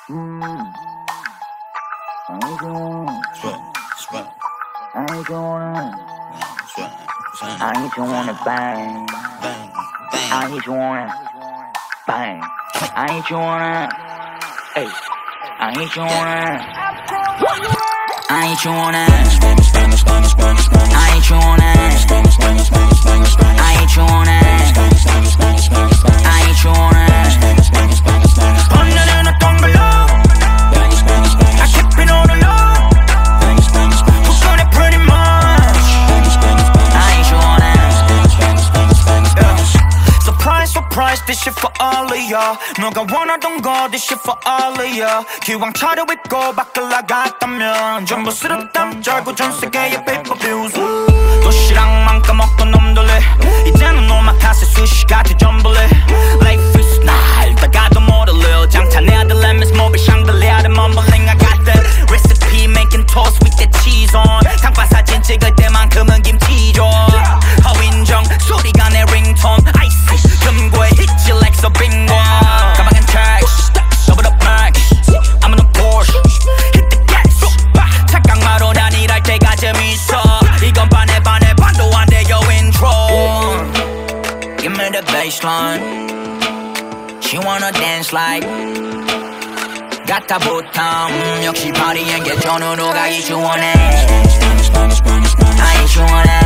I just wanna bang. I just wanna bang. I just wanna, hey. I just wanna, I just wanna, I just wanna, I just wanna, I just wanna. 오늘은 어떤 걸로? I keep it on the low. 부끄러워 pretty much. I just wanna. Surprise, surprise, this shit for all of ya. 너가 원하던 거, this shit for all of ya. 기왕 차려입고 밖을 나갔다면 전부 쓰러담 절고 전 세계의 pay-per-views. 도시락만 까먹던 놈들이 이제는 오마카세 스시 같은 전불리. Life is 날다가도 모를래. 장탄해야 될 lemons 모빌 샹들리아 대 mumbling. I got the recipe making toast with the cheese on. 당파 사진 찍을 때만큼은 김치죠. 허인정 소리가 내 ringtone. Icy 금고에 hit you like so bingo. 가방엔 tags double up max. I'm on a Porsche hit the gas. 착각마로 난 일할 때가 재밌어. 이건 반에 반에 반도 안 돼요 intro. Give me the baseline. She wanna dance like 같아 보통 역시 파리엔 계전으로 가기 좋아해. I just wanna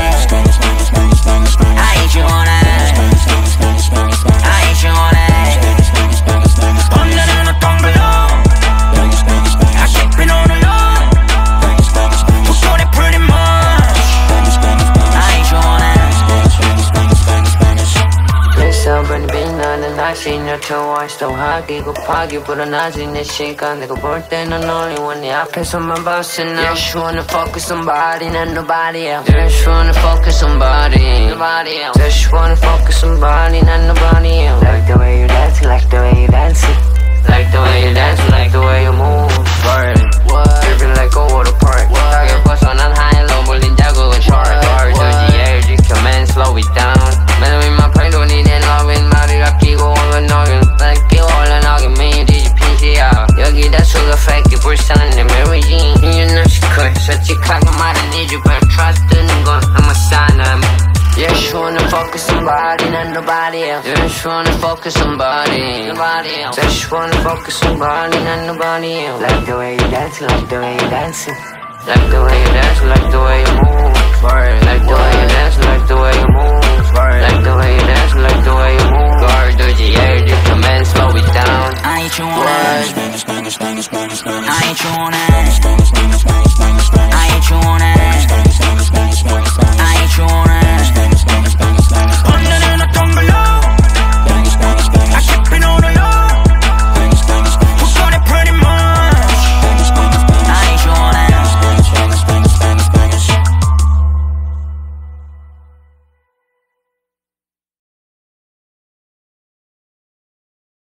I just wanna I just wanna. 오늘은 어떤 걸로? I keep it on the low. 부끄러워 pretty much. I just wanna. 그래서 빛나는 날씨 널 좋아해서 하기 곱하기 불어나지 내 시간 내가 볼 때는 only one 네 앞에서만 봤어 now. You just wanna focus on body not nobody else. You just wanna focus on body nobody else. You just wanna focus on body not nobody else. Like the way you dance, like the way you dance. Like the way you dance, like the way you move. What? Dripping like a water park. 가게 벗어난 high-low 몰린 자국은 short. 두지에 지켜만 slow it down. Man with my plane don't need loving. 말을 아끼고 오면 너는 뺏기고 올라나게 매일 뒤집힌지야. 여기다 수가 fake 불쌍한 내 Mary Jean. You know she cool. 솔직하게 말해 need you better trust 드는 건 I'm a sign. Yeah, just wanna focus on body, not nobody else. Yeah, just wanna focus on body, nobody else. Just wanna focus on body, not nobody else. Like the way you dance, like the way you dancing. Like the way you dance, like the way you move. Like the way you dance, like the way you move. Like the way you dance, like the way you move. 두지에 지켜만 slow it down. I just wanna I just wanna